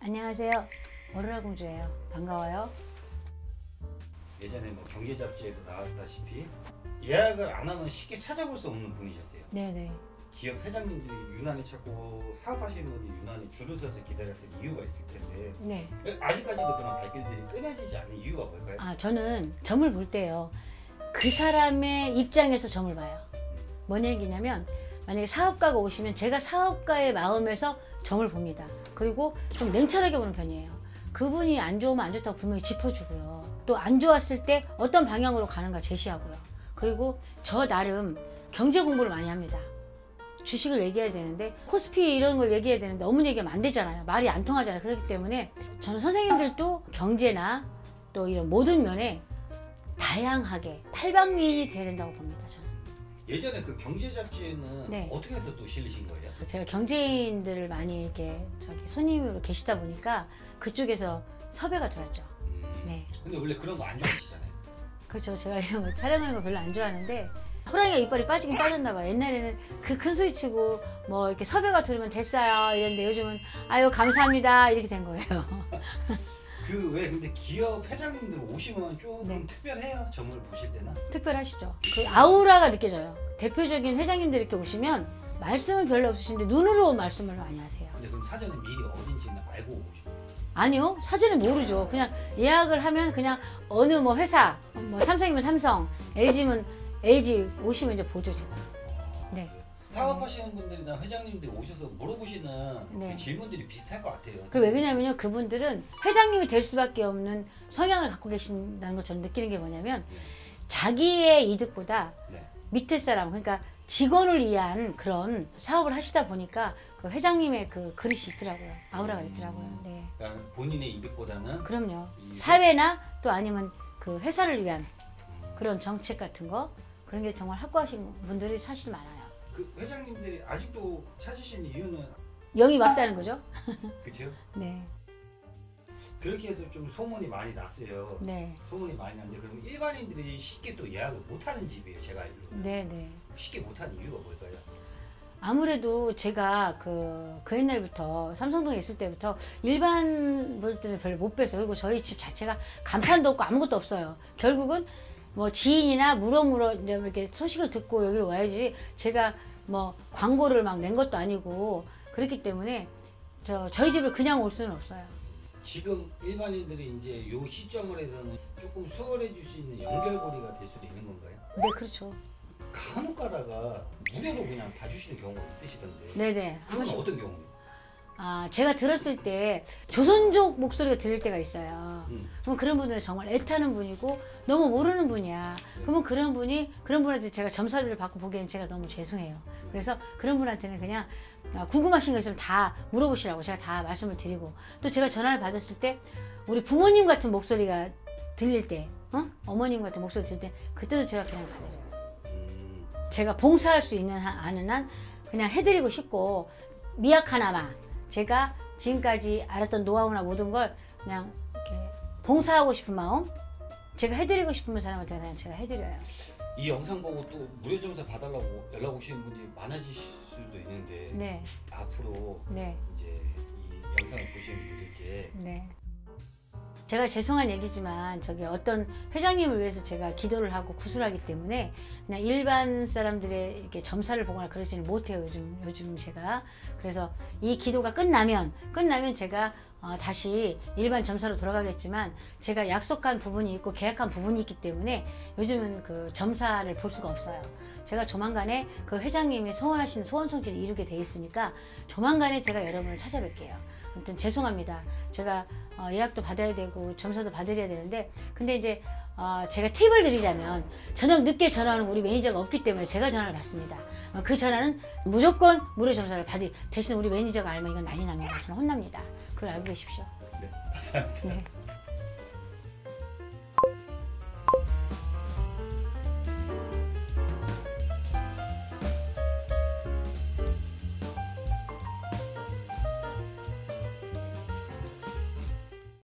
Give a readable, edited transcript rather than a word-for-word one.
안녕하세요. 오로라 공주예요. 반가워요. 예전에 뭐 경제 잡지에도 나왔다시피 예약을 안 하면 쉽게 찾아볼 수 없는 분이셨어요. 네네. 기업 회장님들이 유난히 찾고 사업하시는 분이 유난히 줄을 서서 기다렸던 이유가 있을 텐데 네. 아직까지도 그런 발길들이 끊어지지 않는 이유가 뭘까요? 저는 점을 볼 때요. 그 사람의 입장에서 점을 봐요. 뭔 얘기냐면 만약에 사업가가 오시면 제가 사업가의 마음에서 점을 봅니다. 그리고 좀 냉철하게 보는 편이에요. 그분이 안 좋으면 안 좋다고 분명히 짚어주고요. 또 안 좋았을 때 어떤 방향으로 가는가 제시하고요. 그리고 저 나름 경제 공부를 많이 합니다. 주식을 얘기해야 되는데 코스피 이런 걸 얘기해야 되는데 너무 얘기하면 안 되잖아요. 말이 안 통하잖아요. 그렇기 때문에 저는 선생님들도 경제나 또 이런 모든 면에 다양하게 팔방미인이 돼야 된다고 봅니다. 저는. 예전에 그 경제 잡지에는 네. 어떻게 해서 또 실리신 거예요? 제가 경제인들을 많이 이렇게 손님으로 계시다 보니까 그쪽에서 섭외가 들어왔죠. 네. 근데 원래 그런 거 안 좋아하시잖아요. 그렇죠. 제가 이런 거 촬영하는 거 별로 안 좋아하는데 호랑이가 이빨이 빠지긴 빠졌나 봐요. 옛날에는 그 큰 소리 치고 뭐 이렇게 섭외가 들으면 됐어요 이랬는데 요즘은 아유 감사합니다 이렇게 된 거예요. 그 왜 근데 기업 회장님들 오시면 조금 네. 특별해요? 점을 보실 때는? 특별하시죠. 그 아우라가 느껴져요. 대표적인 회장님들이 이렇게 오시면 말씀은 별로 없으신데 눈으로 말씀을 많이 하세요. 근데 그럼 사전에 미리 어딘지는 알고 오시죠? 아니요. 사전에 모르죠. 그냥 예약을 하면 그냥 어느 뭐 회사 뭐 삼성이면 삼성, LG면 LG 오시면 이제 보죠 제가. 네. 사업하시는 분들이나 회장님들이 오셔서 물어보시는 네. 그 질문들이 비슷할 것 같아요. 그 왜 그러냐면요. 그분들은 회장님이 될 수밖에 없는 성향을 갖고 계신다는 걸 저는 느끼는 게 뭐냐면 자기의 이득보다 네. 밑에 사람 그러니까 직원을 위한 그런 사업을 하시다 보니까 그 회장님의 그 그릇이 있더라고요. 아우라가 있더라고요. 네. 그러니까 본인의 이득보다는 그럼요. 이 사회나 또 아니면 그 회사를 위한 그런 정책 같은 거 그런 게 정말 확고하신 분들이 사실 많아요. 그 회장님들이 아직도 찾으신 이유는 영이 맞다는 거죠? 그렇죠? 네. 그렇게 해서 좀 소문이 많이 났어요. 네. 소문이 많이 났는데 그럼 일반인들이 쉽게 또 예약을 못하는 집이에요. 제가 알기로는. 네, 네. 쉽게 못하는 이유가 뭘까요? 아무래도 제가 그 옛날부터 삼성동에 있을 때부터 일반 분들을 별로 못 뵀어요. 그리고 저희 집 자체가 간판도 없고 아무것도 없어요. 결국은 뭐 지인이나 물어물어 이제 이렇게 소식을 듣고 여기로 와야지 제가 뭐 광고를 막 낸 것도 아니고 그렇기 때문에 저희 집을 그냥 올 수는 없어요. 지금 일반인들이 이제 요 시점을 해서는 조금 수월해질 수 있는 연결고리가 될 수도 있는 건가요? 네, 그렇죠. 간혹 가다가 무료로 그냥 봐주시는 경우가 있으시던데. 네네. 그건 어떤 경우예요? 제가 들었을 때 조선족 목소리가 들릴 때가 있어요. 그럼 그런 분들은 정말 애타는 분이고 너무 모르는 분이야. 그러면 그런 분한테 제가 점사비를 받고 보기에는 제가 너무 죄송해요. 그래서 그런 분한테는 그냥 궁금하신 거 있으면 다 물어보시라고 제가 다 말씀을 드리고 또 제가 전화를 받았을 때 우리 부모님 같은 목소리가 들릴 때 어머님 같은 목소리 들릴 때 그때도 제가 그냥 받아줘요. 제가 봉사할 수 있는 아는 한 그냥 해드리고 싶고 미약하나마 제가 지금까지 알았던 노하우나 모든 걸 그냥 이렇게 봉사하고 싶은 마음 제가 해드리고 싶은 사람한테 그냥 제가 해드려요. 이 영상 보고 또 무료 점사 봐달라고 연락 오시는 분들이 많아지실 수도 있는데 네. 앞으로 네. 이제 이 영상을 보시는 분들께 네. 제가 죄송한 얘기지만 저기 어떤 회장님을 위해서 제가 기도를 하고 구술하기 때문에 그냥 일반 사람들의 이렇게 점사를 보거나 그러지는 못해요. 요즘 제가. 그래서 이 기도가 끝나면 제가 다시 일반 점사로 돌아가겠지만 제가 약속한 부분이 있고 계약한 부분이 있기 때문에 요즘은 그 점사를 볼 수가 없어요. 제가 조만간에 그 회장님이 소원하시는 소원 성취를 이루게 돼 있으니까 조만간에 제가 여러분을 찾아뵐게요. 아무튼 죄송합니다. 제가 예약도 받아야 되고 점사도 받아야 되는데 근데 이제 제가 팁을 드리자면 저녁 늦게 전화하는 우리 매니저가 없기 때문에 제가 전화를 받습니다. 그 전화는 무조건 무료 점사를 받으 대신 우리 매니저가 알면 이건 난리 납니다. 저는 혼납니다. 그걸 알고 계십시오. 네, 감사합니다. 네.